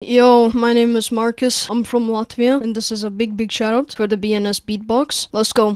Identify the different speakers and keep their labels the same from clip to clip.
Speaker 1: Yo, my name is Markus. I'm from Latvia, and this is a big shout out for the BNS beatbox. Let's go.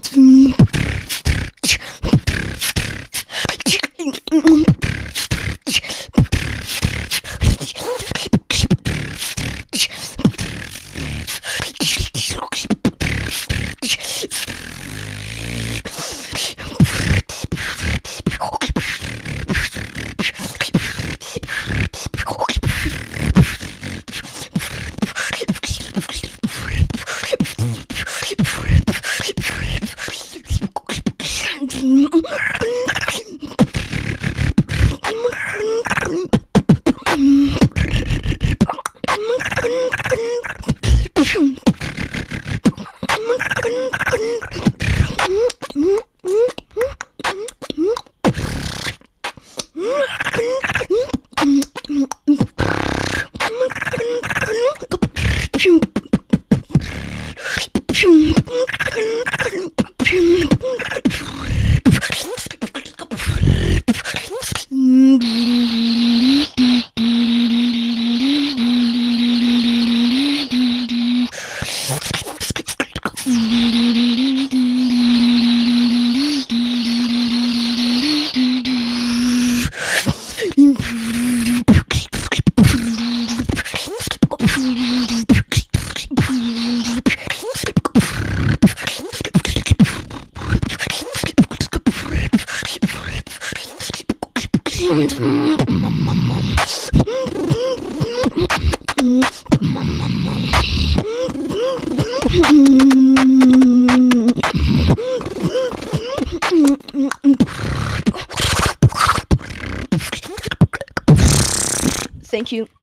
Speaker 1: Thank you.